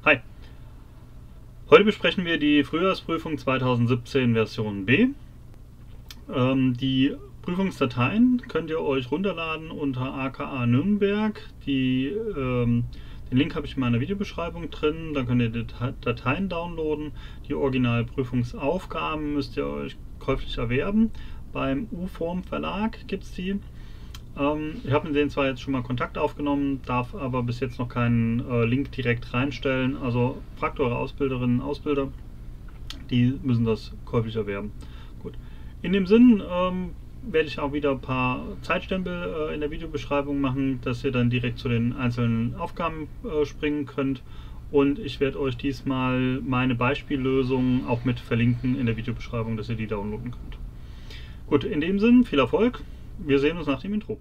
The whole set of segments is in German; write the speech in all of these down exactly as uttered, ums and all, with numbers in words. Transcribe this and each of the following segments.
Hi! Heute besprechen wir die Frühjahrsprüfung zweitausendsiebzehn Version B. Ähm, die Prüfungsdateien könnt ihr euch runterladen unter A K A Nürnberg. Die, ähm, den Link habe ich in meiner Videobeschreibung drin. Da könnt ihr die Dateien downloaden. Die Originalprüfungsaufgaben müsst ihr euch käuflich erwerben. Beim U-Form Verlag gibt es die. Ähm, ich habe mit denen zwar jetzt schon mal Kontakt aufgenommen, darf aber bis jetzt noch keinen äh, Link direkt reinstellen. Also fragt eure Ausbilderinnen und Ausbilder, die müssen das käuflich erwerben. Gut. In dem Sinn ähm, werde ich auch wieder ein paar Zeitstempel äh, in der Videobeschreibung machen, dass ihr dann direkt zu den einzelnen Aufgaben äh, springen könnt. Und ich werde euch diesmal meine Beispiellösungen auch mit verlinken in der Videobeschreibung, dass ihr die downloaden könnt. Gut, in dem Sinn, viel Erfolg. Wir sehen uns nach dem Intro.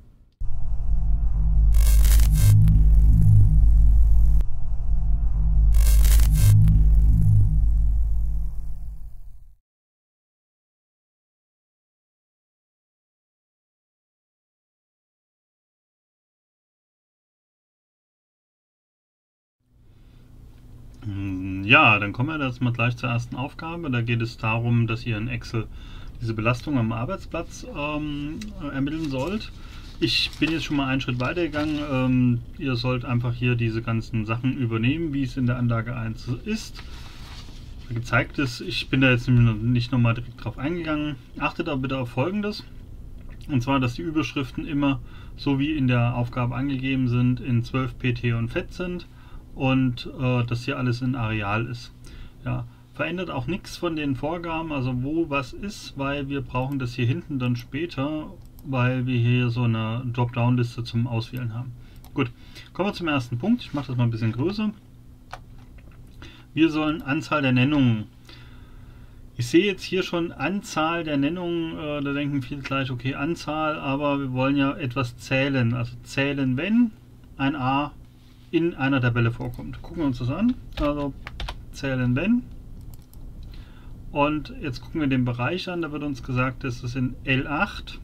Ja, dann kommen wir jetzt mal gleich zur ersten Aufgabe. Da geht es darum, dass ihr in Excel diese Belastung am Arbeitsplatz ähm, ermitteln sollt. Ich bin jetzt schon mal einen Schritt weiter gegangen. Ähm, ihr sollt einfach hier diese ganzen Sachen übernehmen, wie es in der Anlage eins ist. Gezeigt ist, ich bin da jetzt nicht nochmal direkt drauf eingegangen. Achtet aber bitte auf Folgendes. Und zwar, dass die Überschriften immer, so wie in der Aufgabe angegeben sind, in zwölf P T und Fett sind. Und äh, dass hier alles in Areal ist. Ja, verändert auch nichts von den Vorgaben, also wo was ist, weil wir brauchen das hier hinten dann später, weil wir hier so eine Dropdown-Liste zum Auswählen haben. Gut, kommen wir zum ersten Punkt. Ich mache das mal ein bisschen größer. Wir sollen Anzahl der Nennungen. Ich sehe jetzt hier schon Anzahl der Nennungen, äh, da denken viele gleich, okay, Anzahl, aber wir wollen ja etwas zählen. Also zählen, wenn ein A in einer Tabelle vorkommt. Gucken wir uns das an. Also zählen wenn. Und jetzt gucken wir den Bereich an. Da wird uns gesagt, das ist in L acht.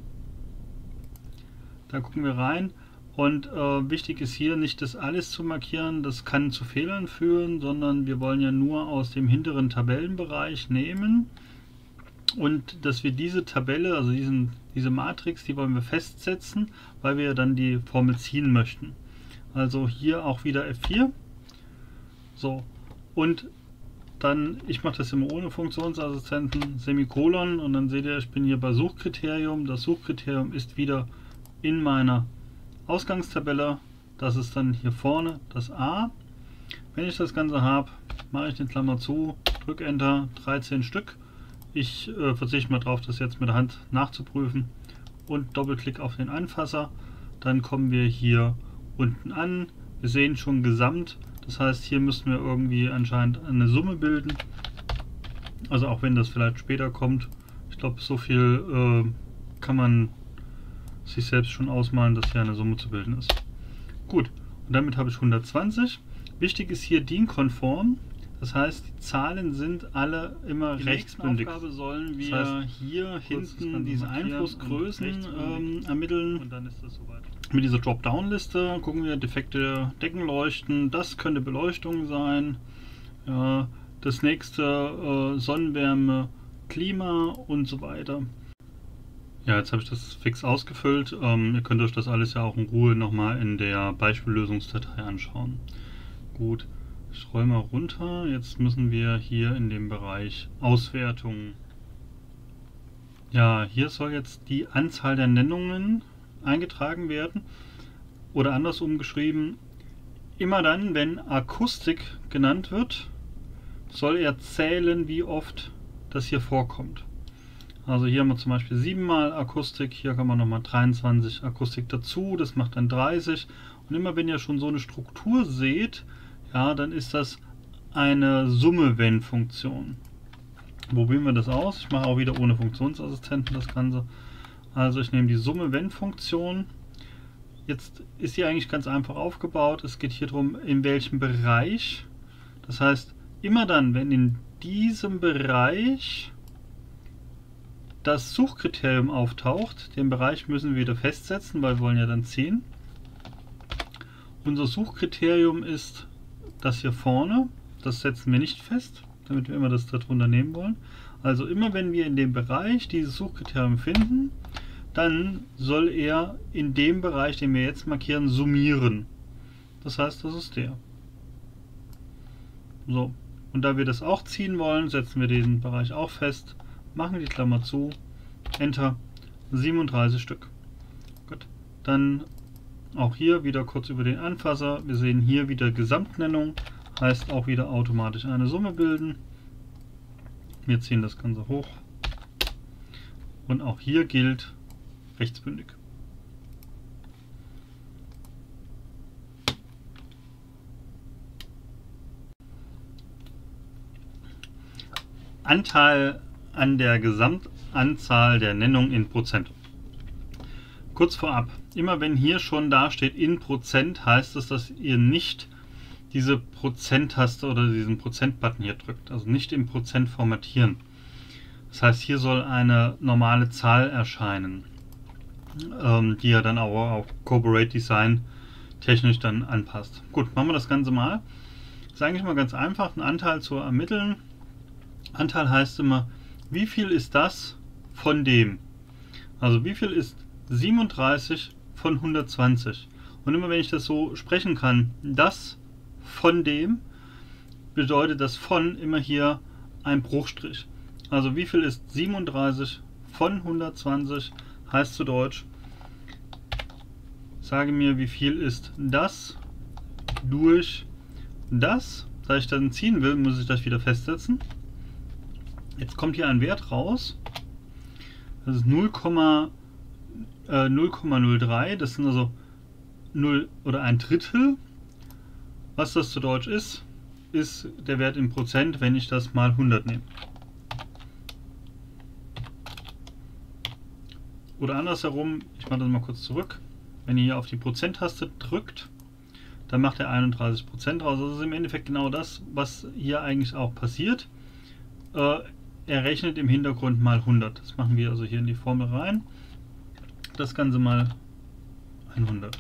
Da gucken wir rein. Und äh, wichtig ist hier nicht das alles zu markieren. Das kann zu Fehlern führen, sondern wir wollen ja nur aus dem hinteren Tabellenbereich nehmen. Und dass wir diese Tabelle, also diesen, diese Matrix, die wollen wir festsetzen, weil wir dann die Formel ziehen möchten. Also hier auch wieder F vier. So, und dann, ich mache das immer ohne Funktionsassistenten, Semikolon, und dann seht ihr, ich bin hier bei Suchkriterium. Das Suchkriterium ist wieder in meiner Ausgangstabelle. Das ist dann hier vorne das A. Wenn ich das Ganze habe, mache ich den Klammer zu, drücke Enter, dreizehn Stück. Ich äh, verzichte mal drauf, das jetzt mit der Hand nachzuprüfen und Doppelklick auf den Anfasser. Dann kommen wir hier unten an. Wir sehen schon gesamt, das heißt, hier müssen wir irgendwie anscheinend eine Summe bilden. Also auch wenn das vielleicht später kommt. Ich glaube, so viel äh, kann man sich selbst schon ausmalen, dass hier eine Summe zu bilden ist. Gut, und damit habe ich hundertzwanzig. Wichtig ist hier D I N-konform. Das heißt, die Zahlen sind alle immer die rechtsbündig. Aufgabe sollen wir das heißt, hier hinten diese Einflussgrößen ähm, ermitteln. Und dann ist das soweit. Mit dieser Dropdown-Liste gucken wir defekte Deckenleuchten. Das könnte Beleuchtung sein. Ja, das nächste äh, Sonnenwärme, Klima und so weiter. Ja, jetzt habe ich das fix ausgefüllt. Ähm, ihr könnt euch das alles ja auch in Ruhe nochmal in der Beispiellösungsdatei anschauen. Gut. Ich roll mal runter. Jetzt müssen wir hier in dem Bereich Auswertung. Ja, hier soll jetzt die Anzahl der Nennungen eingetragen werden. Oder andersrum geschrieben, immer dann, wenn Akustik genannt wird, soll er zählen, wie oft das hier vorkommt. Also hier haben wir zum Beispiel siebenmal Akustik, hier kann man nochmal dreiundzwanzig Akustik dazu, das macht dann dreißig. Und immer wenn ihr schon so eine Struktur seht, ja, dann ist das eine Summe-Wenn-Funktion. Probieren wir das aus. Ich mache auch wieder ohne Funktionsassistenten das Ganze. Also ich nehme die Summe-Wenn-Funktion. Jetzt ist die eigentlich ganz einfach aufgebaut. Es geht hier darum, in welchem Bereich. Das heißt, immer dann, wenn in diesem Bereich das Suchkriterium auftaucht, den Bereich müssen wir wieder festsetzen, weil wir wollen ja dann ziehen. Unser Suchkriterium ist das hier vorne. das setzen wir nicht fest, damit wir immer das darunter nehmen wollen. Also immer wenn wir in dem Bereich dieses Suchkriterium finden, dann soll er in dem Bereich, den wir jetzt markieren, summieren. Das heißt, das ist der. So, und da wir das auch ziehen wollen, setzen wir diesen Bereich auch fest, machen die Klammer zu, Enter, siebenunddreißig Stück. Gut, dann auch hier wieder kurz über den Anfasser. Wir sehen hier wieder Gesamtnennung, heißt auch wieder automatisch eine Summe bilden. Wir ziehen das Ganze hoch und auch hier gilt rechtsbündig. Anteil an der Gesamtanzahl der Nennung in Prozent. Kurz vorab, immer wenn hier schon da steht in Prozent, heißt es, dass ihr nicht diese Prozent-Taste oder diesen Prozent-Button hier drückt, also nicht im Prozent formatieren. Das heißt, hier soll eine normale Zahl erscheinen, ähm, die ihr dann auch auf Corporate Design technisch dann anpasst. Gut, machen wir das Ganze mal. Das ist eigentlich mal ganz einfach, einen Anteil zu ermitteln. Anteil heißt immer, wie viel ist das von dem? Also wie viel ist siebenunddreißig von hundertzwanzig? Und immer wenn ich das so sprechen kann, das von dem, bedeutet das von immer hier ein Bruchstrich. Also wie viel ist siebenunddreißig von hundertzwanzig, heißt zu Deutsch, sage mir, wie viel ist das durch das. Da ich dann ziehen will, muss ich das wieder festsetzen. Jetzt kommt hier ein Wert raus. Das ist null Komma null drei. Das sind also null oder ein Drittel. Was das zu Deutsch ist, ist der Wert in Prozent, wenn ich das mal hundert nehme. Oder andersherum, ich mache das mal kurz zurück. Wenn ihr hier auf die Prozent-Taste drückt, dann macht er einunddreißig Prozent raus. Das ist im Endeffekt genau das, was hier eigentlich auch passiert. Äh, er rechnet im Hintergrund mal hundert. Das machen wir also hier in die Formel rein. Das Ganze mal hundert.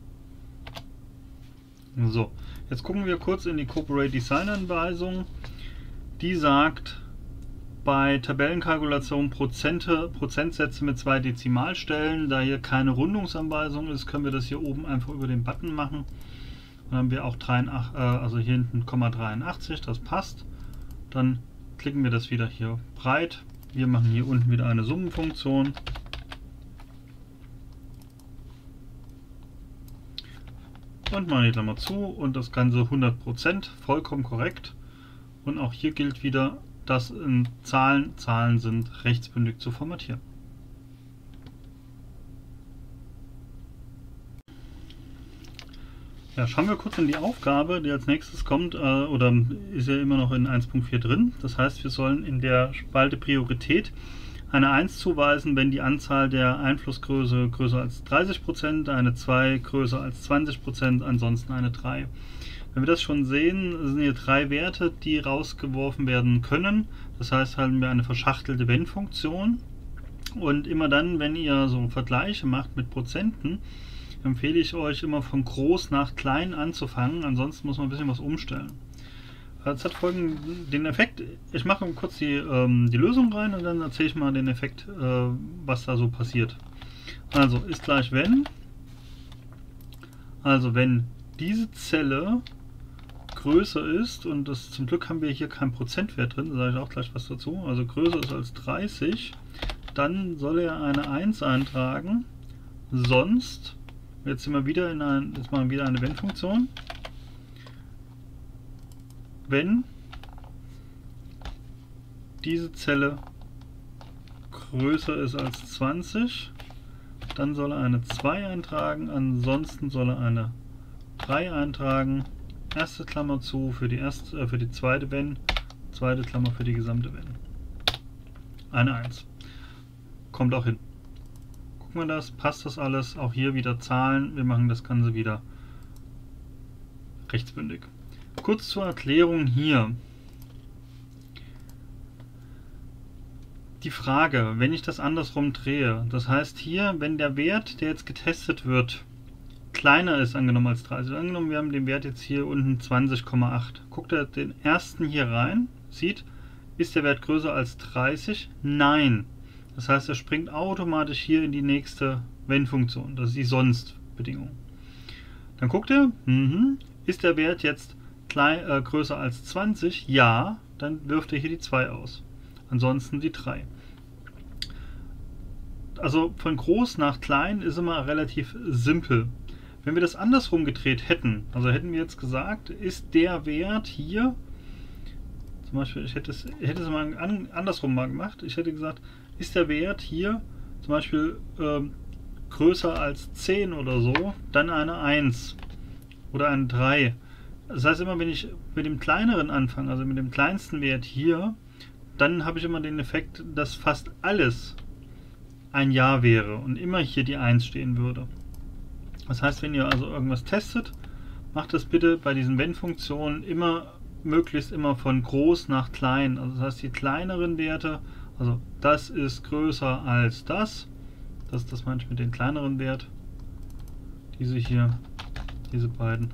So, jetzt gucken wir kurz in die Corporate Design Anweisung. Die sagt, bei Tabellenkalkulation Prozente, Prozentsätze mit zwei Dezimalstellen, da hier keine Rundungsanweisung ist, können wir das hier oben einfach über den Button machen. Dann haben wir auch dreiundachtzig, äh, also hier hinten Komma dreiundachtzig, das passt. Dann klicken wir das wieder hier breit. Wir machen hier unten wieder eine Summenfunktion. Und machen die Klammer zu und das Ganze hundert Prozent, vollkommen korrekt. Und auch hier gilt wieder, dass in Zahlen Zahlen sind, rechtsbündig zu formatieren. Ja, schauen wir kurz in die Aufgabe, die als nächstes kommt, äh, oder ist ja immer noch in eins Punkt vier drin. Das heißt, wir sollen in der Spalte Priorität eine eins zuweisen, wenn die Anzahl der Einflussgröße größer als dreißig Prozent, eine zwei größer als zwanzig Prozent, ansonsten eine drei. Wenn wir das schon sehen, sind hier drei Werte, die rausgeworfen werden können. Das heißt, haben wir eine verschachtelte Wenn-Funktion. Und immer dann, wenn ihr so Vergleiche macht mit Prozenten, empfehle ich euch immer von groß nach klein anzufangen. Ansonsten muss man ein bisschen was umstellen. Das hat folgenden den Effekt. Ich mache kurz die, ähm, die Lösung rein und dann erzähle ich mal den Effekt, äh, was da so passiert. Also ist gleich wenn. Also wenn diese Zelle größer ist, und das zum Glück haben wir hier keinen Prozentwert drin, da sage ich auch gleich was dazu, also größer ist als dreißig, dann soll er eine eins eintragen, sonst, jetzt sind wir wieder in ein, jetzt machen wir wieder eine Wenn-Funktion, wenn diese Zelle größer ist als zwanzig, dann soll er eine zwei eintragen, ansonsten soll er eine drei eintragen, erste Klammer zu für die, erste, äh, für die zweite Wenn, zweite Klammer für die gesamte Wenn. Eine eins. Kommt auch hin. Gucken wir das, passt das alles? Auch hier wieder Zahlen, wir machen das Ganze wieder rechtsbündig. Kurz zur Erklärung hier. Die Frage, wenn ich das andersrum drehe, das heißt hier, wenn der Wert, der jetzt getestet wird, kleiner ist angenommen als dreißig. Angenommen, wir haben den Wert jetzt hier unten zwanzig Komma acht. Guckt er den ersten hier rein, sieht, ist der Wert größer als dreißig? Nein. Das heißt, er springt automatisch hier in die nächste Wenn-Funktion. Das ist die Sonst-Bedingung. Dann guckt er, mhm, ist der Wert jetzt klein, äh, größer als zwanzig? Ja, dann wirft er hier die zwei aus. Ansonsten die drei. Also von groß nach klein ist immer relativ simpel. Wenn wir das andersrum gedreht hätten, also hätten wir jetzt gesagt, ist der Wert hier, zum Beispiel, ich hätte es, hätte es mal an, andersrum mal gemacht, ich hätte gesagt, ist der Wert hier zum Beispiel äh, größer als zehn oder so, dann eine eins oder eine drei. Das heißt immer, wenn ich mit dem kleineren anfange, also mit dem kleinsten Wert hier, dann habe ich immer den Effekt, dass fast alles ein Ja wäre und immer hier die eins stehen würde. Das heißt, wenn ihr also irgendwas testet, macht das bitte bei diesen Wenn-Funktionen immer, möglichst immer von groß nach klein. Also das heißt, die kleineren Werte, also das ist größer als das, das ist das meine ich mit den kleineren Wert, diese hier, diese beiden,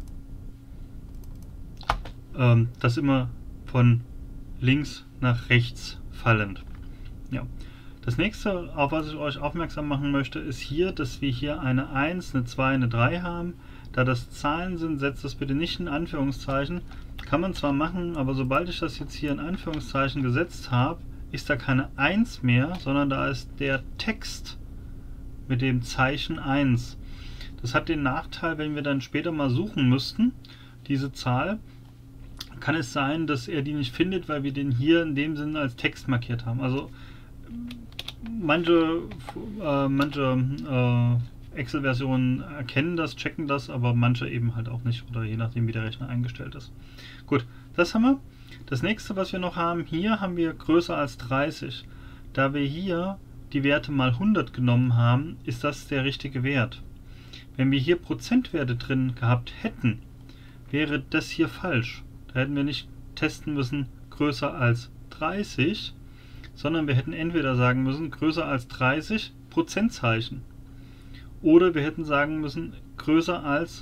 ähm, das immer von links nach rechts fallend. Ja. Das nächste, auf was ich euch aufmerksam machen möchte, ist hier, dass wir hier eine eins, eine zwei, eine drei haben. Da das Zahlen sind, setzt das bitte nicht in Anführungszeichen. Kann man zwar machen, aber sobald ich das jetzt hier in Anführungszeichen gesetzt habe, ist da keine eins mehr, sondern da ist der Text mit dem Zeichen eins. Das hat den Nachteil, wenn wir dann später mal suchen müssten, diese Zahl, kann es sein, dass er die nicht findet, weil wir den hier in dem Sinne als Text markiert haben. Also manche, äh, manche äh, Excel-Versionen erkennen das, checken das, aber manche eben halt auch nicht, oder je nachdem wie der Rechner eingestellt ist. Gut, das haben wir. Das nächste, was wir noch haben, hier haben wir größer als dreißig. Da wir hier die Werte mal hundert genommen haben, ist das der richtige Wert. Wenn wir hier Prozentwerte drin gehabt hätten, wäre das hier falsch. Da hätten wir nicht testen müssen größer als dreißig, sondern wir hätten entweder sagen müssen größer als dreißig Prozentzeichen oder wir hätten sagen müssen größer als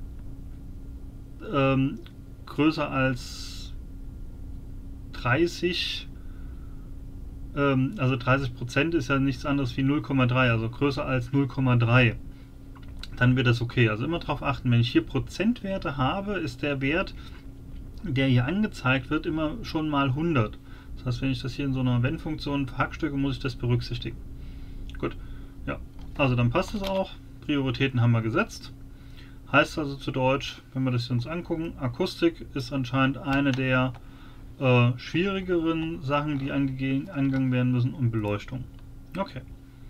ähm, größer als dreißig, ähm, also dreißig Prozent ist ja nichts anderes wie null Komma drei, also größer als null Komma drei. Dann wird das okay. Also immer darauf achten, wenn ich hier Prozentwerte habe, ist der Wert, der hier angezeigt wird, immer schon mal hundert. Das heißt, wenn ich das hier in so einer Wenn-Funktion verhackstücke, muss ich das berücksichtigen. Gut, ja, also dann passt es auch. Prioritäten haben wir gesetzt. Heißt also zu Deutsch, wenn wir das uns angucken, Akustik ist anscheinend eine der äh, schwierigeren Sachen, die angegangen werden müssen, und Beleuchtung. Okay.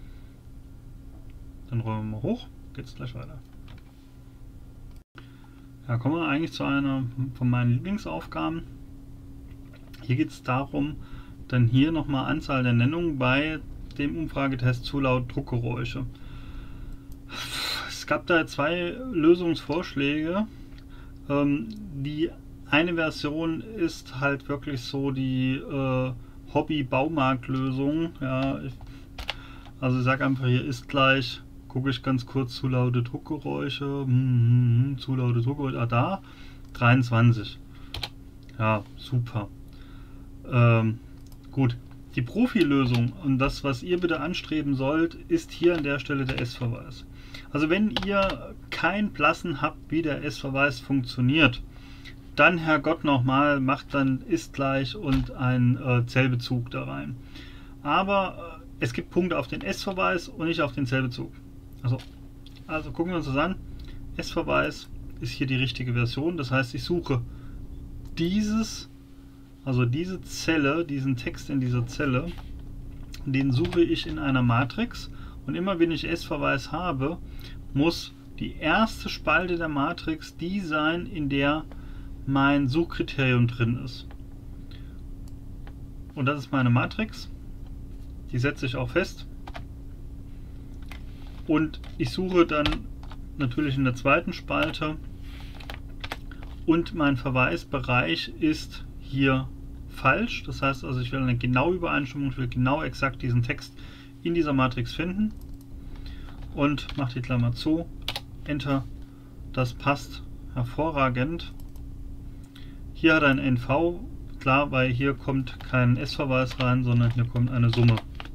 Dann räumen wir mal hoch, geht's gleich weiter. Ja, kommen wir eigentlich zu einer von meinen Lieblingsaufgaben. Hier geht es darum, dann hier nochmal Anzahl der Nennungen bei dem Umfragetest zu laut Druckgeräusche. Es gab da zwei Lösungsvorschläge. Ähm, die eine Version ist halt wirklich so die äh, Hobby-Baumarkt-Lösung. Ja, ich, also ich sage einfach, hier ist gleich, gucke ich ganz kurz, zu laute Druckgeräusche, hm, hm, hm, zu laute Druckgeräusche, ah da, dreiundzwanzig. Ja, super. Ähm, gut, die Profi-Lösung und das, was ihr bitte anstreben sollt, ist hier an der Stelle der S-Verweis. Also wenn ihr kein Blassen habt, wie der S-Verweis funktioniert, dann Herrgott nochmal, macht dann ist gleich und ein äh, Zellbezug da rein. Aber äh, es gibt Punkte auf den S-Verweis und nicht auf den Zellbezug. Also, also gucken wir uns das an. S-Verweis ist hier die richtige Version, das heißt, ich suche dieses, also diese Zelle, diesen Text in dieser Zelle, den suche ich in einer Matrix, und immer wenn ich S-Verweis habe, muss die erste Spalte der Matrix die sein, in der mein Suchkriterium drin ist. Und das ist meine Matrix, die setze ich auch fest, und ich suche dann natürlich in der zweiten Spalte, und mein Verweisbereich ist hier falsch. Das heißt also, ich will eine genaue Übereinstimmung, ich will genau exakt diesen Text in dieser Matrix finden und mache die Klammer zu, Enter, das passt hervorragend. Hier hat er ein N V, klar, weil hier kommt kein S-Verweis rein, sondern hier kommt eine Summe.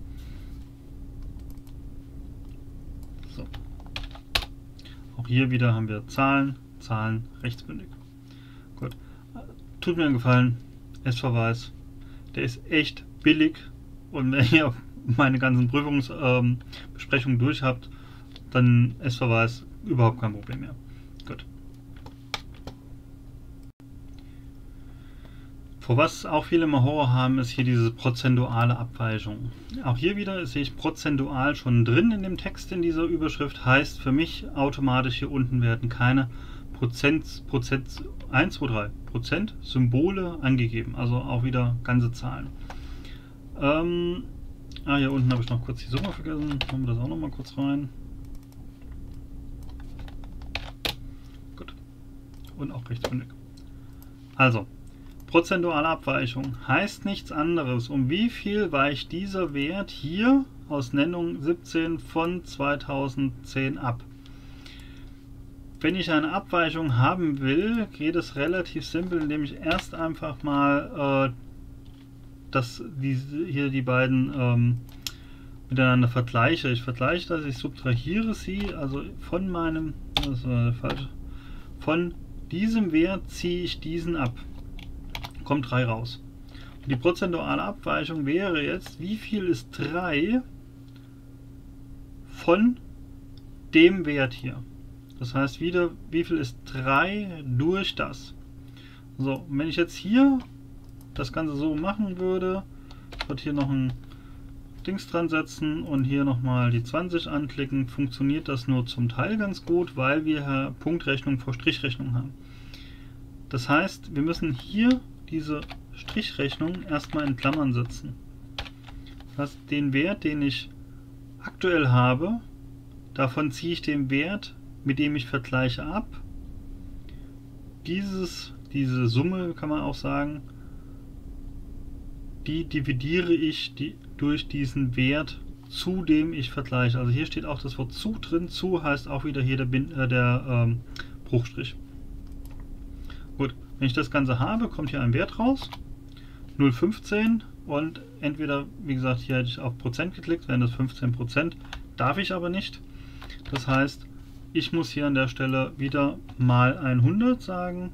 So. Auch hier wieder haben wir Zahlen, Zahlen rechtsbündig. Gut. Tut mir einen Gefallen, S-Verweis, der ist echt billig, und wenn ihr meine ganzen Prüfungsbesprechungen ähm, durch habt, dann S-Verweis überhaupt kein Problem mehr. Gut. Vor was auch viele immer Horror haben, ist hier diese prozentuale Abweichung. Auch hier wieder sehe ich prozentual schon drin in dem Text in dieser Überschrift. Heißt für mich automatisch hier unten werden keine Prozent, Prozent eins, zwei, drei Prozent Symbole angegeben. Also auch wieder ganze Zahlen. Ähm, ah, hier unten habe ich noch kurz die Summe vergessen. Machen wir das auch noch mal kurz rein. Gut. Und auch rechtsbündig. Also. Prozentuale Abweichung heißt nichts anderes. Um wie viel weicht dieser Wert hier aus Nennung siebzehn von zweitausendzehn ab? Wenn ich eine Abweichung haben will, geht es relativ simpel, indem ich erst einfach mal äh, das, diese, hier die beiden ähm, miteinander vergleiche. Ich vergleiche das, ich subtrahiere sie, also von meinem, das war falsch, von diesem Wert ziehe ich diesen ab. Kommt drei raus. Und die prozentuale Abweichung wäre jetzt, wie viel ist drei von dem Wert hier. Das heißt wieder, wie viel ist drei durch das. So, und wenn ich jetzt hier das Ganze so machen würde, wird hier noch ein Dings dran setzen und hier nochmal die zwanzig anklicken, funktioniert das nur zum Teil ganz gut, weil wir hier Punktrechnung vor Strichrechnung haben. Das heißt, wir müssen hier diese Strichrechnung erstmal in Klammern setzen. Das heißt, den Wert, den ich aktuell habe, davon ziehe ich den Wert, mit dem ich vergleiche, ab. Dieses, diese Summe, kann man auch sagen, die dividiere ich die, durch diesen Wert, zu dem ich vergleiche. Also hier steht auch das Wort zu drin. Zu heißt auch wieder hier der, Bin, äh, der ähm, Bruchstrich. Gut. Wenn ich das Ganze habe, kommt hier ein Wert raus, null Komma fünfzehn, und entweder, wie gesagt, hier hätte ich auf Prozent geklickt, wären das fünfzehn Prozent, darf ich aber nicht. Das heißt, ich muss hier an der Stelle wieder mal hundert sagen,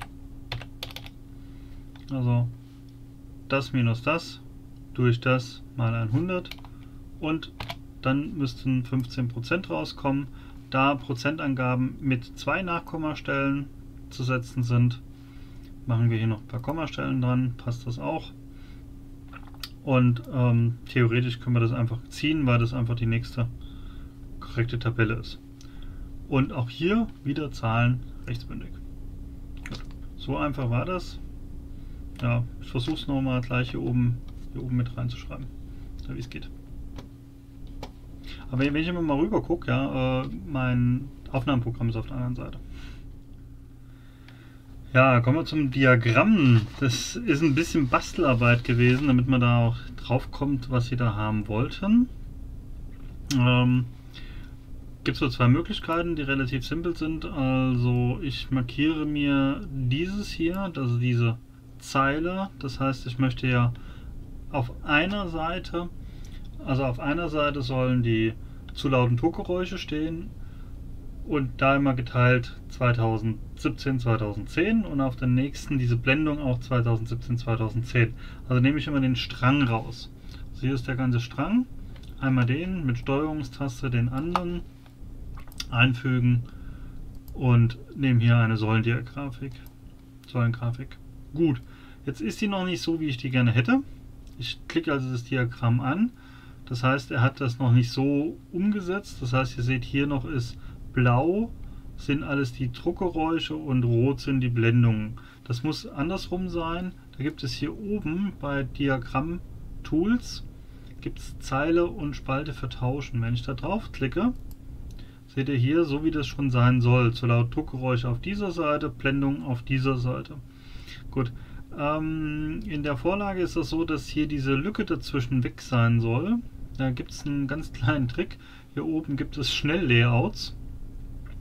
also das minus das durch das mal hundert, und dann müssten fünfzehn Prozent rauskommen. Da Prozentangaben mit zwei Nachkommastellen zu setzen sind, machen wir hier noch ein paar Kommastellen dran, passt das auch. Und ähm, theoretisch können wir das einfach ziehen, weil das einfach die nächste korrekte Tabelle ist. Und auch hier wieder Zahlen rechtsbündig. Gut. So einfach war das. Ja, ich versuche es nochmal gleich hier oben, hier oben mit reinzuschreiben, so wie es geht. Aber wenn ich immer mal rüber gucke, ja, äh, mein Aufnahmeprogramm ist auf der anderen Seite. Ja, kommen wir zum Diagramm. Das ist ein bisschen Bastelarbeit gewesen, damit man da auch drauf kommt, was sie da haben wollten. Ähm, gibt es so zwei Möglichkeiten, die relativ simpel sind. Also ich markiere mir dieses hier, also diese Zeile. Das heißt, ich möchte ja auf einer Seite, also auf einer Seite sollen die zu lauten Druckgeräusche stehen. Und da immer geteilt zweitausendsiebzehn, zweitausendzehn, und auf der nächsten diese Blendung auch zweitausendsiebzehn, zweitausendzehn. Also nehme ich immer den Strang raus. Also hier ist der ganze Strang. Einmal den mit Steuerungstaste, den anderen einfügen und nehme hier eine Säulendiagrafik. Säulengrafik. Gut, jetzt ist die noch nicht so, wie ich die gerne hätte. Ich klicke also das Diagramm an. Das heißt, er hat das noch nicht so umgesetzt. Das heißt, ihr seht hier noch ist blau sind alles die Druckgeräusche und rot sind die Blendungen. Das muss andersrum sein. Da gibt es hier oben bei Diagramm Tools gibt es Zeile und Spalte vertauschen. Wenn ich da drauf klicke, seht ihr hier, so wie das schon sein soll. Zu laut Druckgeräusche auf dieser Seite, Blendung auf dieser Seite. Gut. Ähm, in der Vorlage ist das so, dass hier diese Lücke dazwischen weg sein soll. Da gibt es einen ganz kleinen Trick. Hier oben gibt es Schnelllayouts.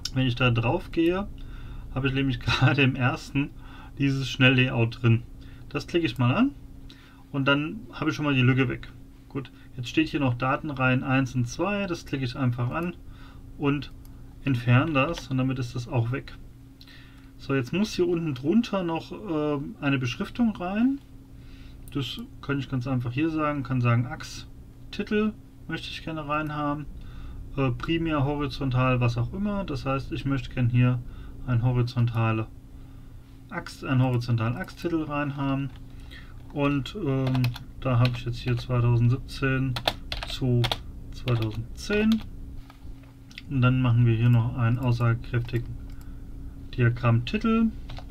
Wenn ich da drauf gehe, habe ich nämlich gerade im ersten dieses Schnelllayout drin. Das klicke ich mal an und dann habe ich schon mal die Lücke weg. Gut, jetzt steht hier noch Datenreihen eins und zwei, das klicke ich einfach an und entferne das und damit ist das auch weg. So, jetzt muss hier unten drunter noch äh, eine Beschriftung rein. Das kann ich ganz einfach hier sagen, kann sagen Axt, Titel möchte ich gerne reinhaben, äh, primär, horizontal, was auch immer. Das heißt, ich möchte gerne hier ein horizontale Axt, einen horizontalen Axttitel reinhaben. Und ähm, da habe ich jetzt hier zweitausendsiebzehn zu zweitausendzehn. Und dann machen wir hier noch einen aussagekräftigen Diagrammtitel.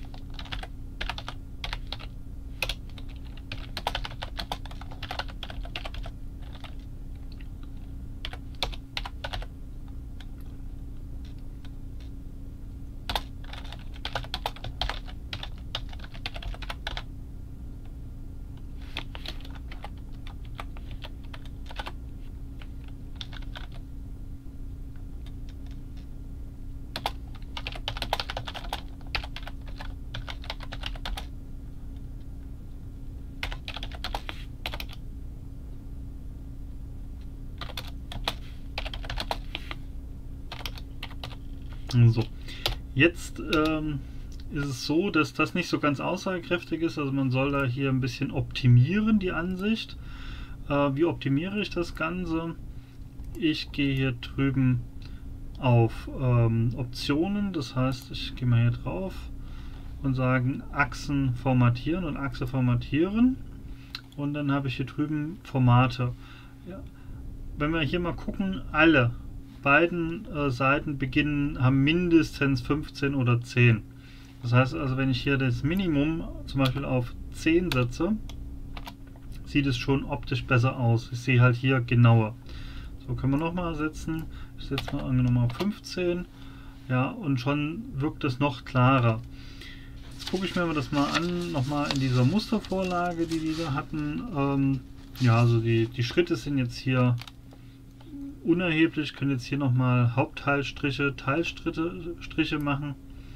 So, jetzt ähm, ist es so, dass das nicht so ganz aussagekräftig ist, also man soll da hier ein bisschen optimieren, die Ansicht. Äh, wie optimiere ich das Ganze? Ich gehe hier drüben auf ähm, Optionen, das heißt, ich gehe mal hier drauf und sagen Achsen formatieren und Achse formatieren und dann habe ich hier drüben Formate. Ja. Wenn wir hier mal gucken, alle beiden äh, Seiten beginnen, haben mindestens fünfzehn oder zehn. Das heißt also, wenn ich hier das Minimum zum Beispiel auf zehn setze, sieht es schon optisch besser aus. Ich sehe halt hier genauer. So, können wir nochmal setzen. Ich setze mal angenommen auf fünfzehn. Ja, und schon wirkt es noch klarer. Jetzt gucke ich mir das mal an, nochmal in dieser Mustervorlage, die die da hatten. Ähm, ja, also die, die Schritte sind jetzt hier unerheblich. Ich kann jetzt hier nochmal Hauptteilstriche, Teilstriche machen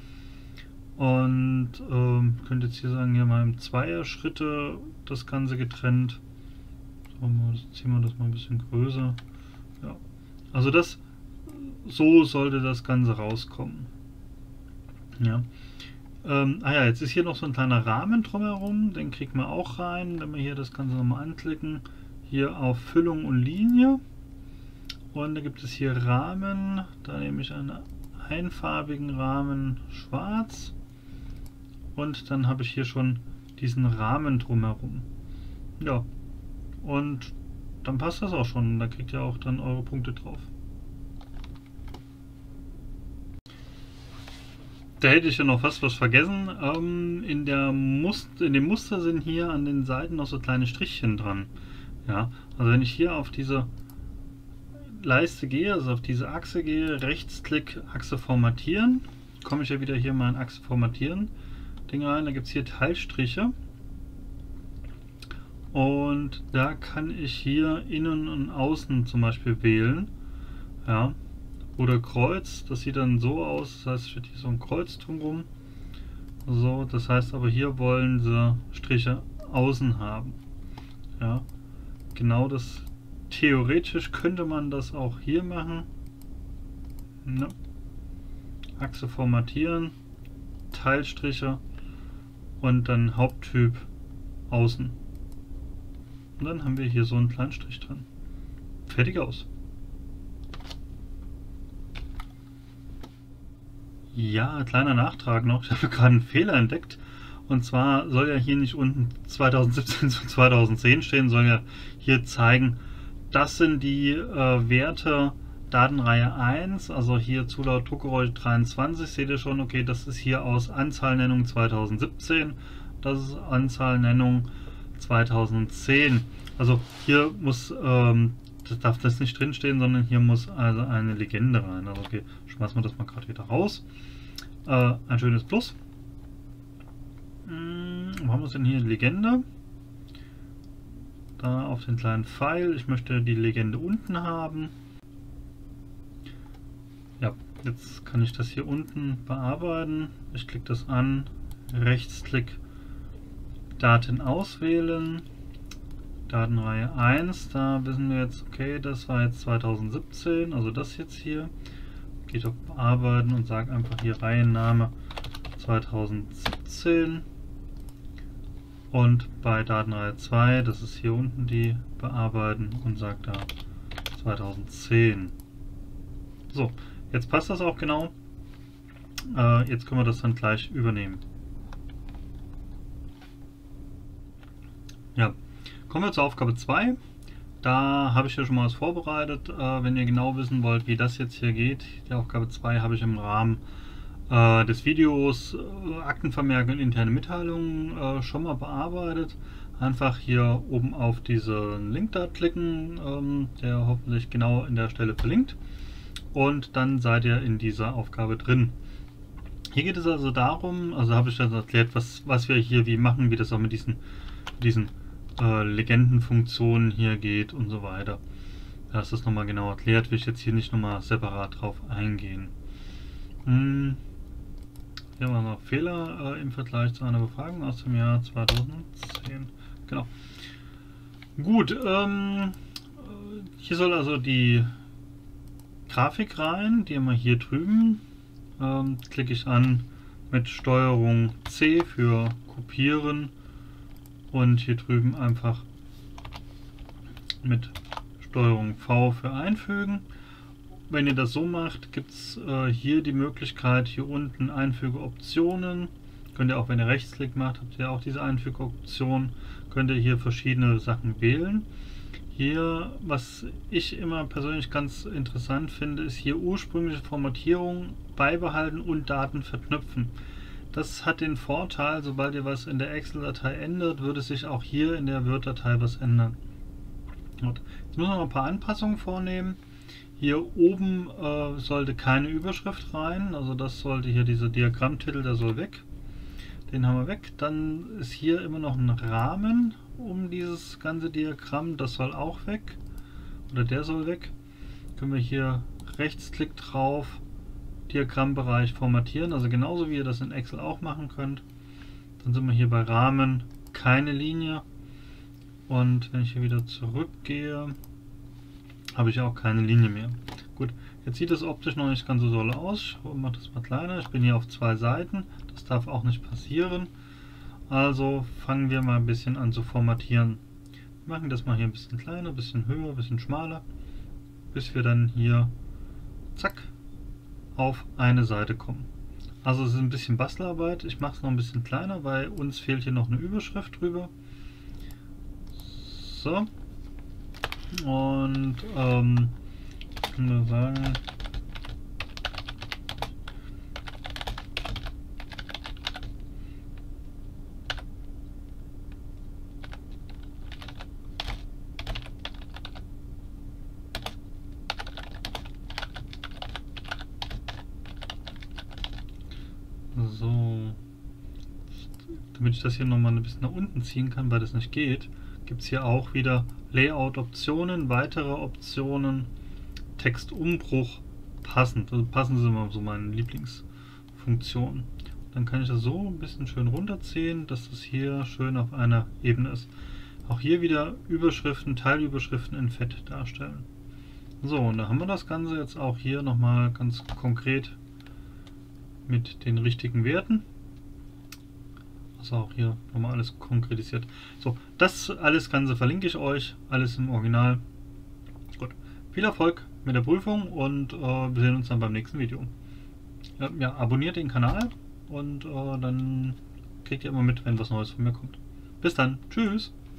und ähm, könnt jetzt hier sagen, hier mal im Zweier-Schritte das Ganze getrennt. So, ziehen wir das mal ein bisschen größer. Ja. Also das, so sollte das Ganze rauskommen. Ja. Ähm, ah ja, jetzt ist hier noch so ein kleiner Rahmen drumherum, den kriegt man auch rein, wenn wir hier das Ganze nochmal anklicken, hier auf Füllung und Linie. Und da gibt es hier Rahmen, da nehme ich einen einfarbigen Rahmen schwarz und dann habe ich hier schon diesen Rahmen drumherum. Ja, und dann passt das auch schon, da kriegt ihr auch dann eure Punkte drauf. Da hätte ich ja noch fast was vergessen. Ähm, in, der Muster, in dem Muster sind hier an den Seiten noch so kleine Strichchen dran. Ja, also wenn ich hier auf diese Leiste gehe, also auf diese Achse gehe, Rechtsklick, Achse formatieren, komme ich ja wieder hier mal in Achse formatieren Ding rein, da gibt es hier Teilstriche und da kann ich hier innen und außen zum Beispiel wählen, ja, oder Kreuz, das sieht dann so aus, das heißt, es wird hier so ein Kreuz drumherum, so, das heißt aber hier wollen sie Striche außen haben, ja, genau das. Theoretisch könnte man das auch hier machen. Ne? Achse formatieren, Teilstriche und dann Haupttyp außen. Und dann haben wir hier so einen kleinen Strich drin. Fertig aus. Ja, kleiner Nachtrag noch. Ich habe gerade einen Fehler entdeckt. Und zwar soll ja hier nicht unten zweitausendsiebzehn zu zweitausendzehn stehen, soll ja hier zeigen, das sind die äh, Werte Datenreihe eins, also hier Zulaut Druckgeräusch dreiundzwanzig, seht ihr schon, okay, das ist hier aus Anzahlnennung zweitausendsiebzehn, das ist Anzahlnennung zweitausendzehn. Also hier muss, ähm, das darf das nicht drin stehen, sondern hier muss also eine Legende rein. Also okay, schmeißen wir das mal gerade wieder raus. Äh, ein schönes Plus. Hm, wo haben wir denn hier? Legende. Da auf den kleinen Pfeil. Ich möchte die Legende unten haben. Ja, Jetzt kann ich das hier unten bearbeiten. Ich klicke das an, Rechtsklick, Daten auswählen, Datenreihe eins, da wissen wir jetzt, okay, das war jetzt zweitausendsiebzehn, also das jetzt hier. Geht auf Bearbeiten und sage einfach hier Reihenname zweitausendsiebzehn. Und bei Datenreihe zwei, das ist hier unten die Bearbeiten und sagt da zweitausendzehn. So, jetzt passt das auch genau. Äh, jetzt können wir das dann gleich übernehmen. Ja, kommen wir zur Aufgabe zwei. Da habe ich ja schon mal was vorbereitet. Äh, wenn ihr genau wissen wollt, wie das jetzt hier geht, die Aufgabe zwei habe ich im Rahmen äh, des Videos äh, Aktenvermerke und interne Mitteilungen äh, schon mal bearbeitet. Einfach hier oben auf diesen Link da klicken, ähm, der hoffentlich genau in der Stelle verlinkt. Und dann seid ihr in dieser Aufgabe drin. Hier geht es also darum, also habe ich das erklärt, was, was wir hier wie machen, wie das auch mit diesen, diesen äh, Legendenfunktionen hier geht und so weiter. Da ist das nochmal genau erklärt, will ich jetzt hier nicht nochmal separat drauf eingehen. Hm. Hier haben wir noch Fehler äh, im Vergleich zu einer Befragung aus dem Jahr zweitausendzehn. Genau. Gut, ähm, hier soll also die Grafik rein, die haben wir hier drüben. Ähm, klicke ich an mit Steuerung C für Kopieren und hier drüben einfach mit Steuerung V für Einfügen. Wenn ihr das so macht, gibt es äh, hier die Möglichkeit, hier unten Einfügeoptionen. Könnt ihr auch, wenn ihr Rechtsklick macht, habt ihr auch diese Einfügeoption. Könnt ihr hier verschiedene Sachen wählen. Hier, was ich immer persönlich ganz interessant finde, ist hier ursprüngliche Formatierung beibehalten und Daten verknüpfen. Das hat den Vorteil, sobald ihr was in der Excel-Datei ändert, würde sich auch hier in der Word-Datei was ändern. Gut. Jetzt müssen wir noch ein paar Anpassungen vornehmen. Hier oben äh, sollte keine Überschrift rein, also das sollte hier dieser Diagrammtitel, der soll weg. Den haben wir weg. Dann ist hier immer noch ein Rahmen um dieses ganze Diagramm, das soll auch weg. Oder der soll weg. Können wir hier Rechtsklick drauf, Diagrammbereich formatieren, also genauso wie ihr das in Excel auch machen könnt. Dann sind wir hier bei Rahmen, keine Linie. Und wenn ich hier wieder zurückgehe, habe ich auch keine Linie mehr. Gut, jetzt sieht es optisch noch nicht ganz so doll aus. Ich mache das mal kleiner. Ich bin hier auf zwei Seiten. Das darf auch nicht passieren. Also fangen wir mal ein bisschen an zu formatieren. Wir machen das mal hier ein bisschen kleiner, ein bisschen höher, ein bisschen schmaler, bis wir dann hier, zack, auf eine Seite kommen. Also es ist ein bisschen Bastelarbeit. Ich mache es noch ein bisschen kleiner, weil uns fehlt hier noch eine Überschrift drüber. So. Und ähm, können wir sagen, so, damit ich das hier nochmal ein bisschen nach unten ziehen kann, weil das nicht geht, gibt es hier auch wieder Layout-Optionen, weitere Optionen, Textumbruch passend. Also passend sind immer so meine Lieblingsfunktionen. Dann kann ich das so ein bisschen schön runterziehen, dass das hier schön auf einer Ebene ist. Auch hier wieder Überschriften, Teilüberschriften in Fett darstellen. So, und da haben wir das Ganze jetzt auch hier nochmal ganz konkret mit den richtigen Werten. Also auch hier nochmal alles konkretisiert. So, das alles Ganze verlinke ich euch, alles im Original. Gut, viel Erfolg mit der Prüfung und äh, wir sehen uns dann beim nächsten Video. Ja, ja, abonniert den Kanal und äh, dann kriegt ihr immer mit, wenn was Neues von mir kommt. Bis dann, tschüss!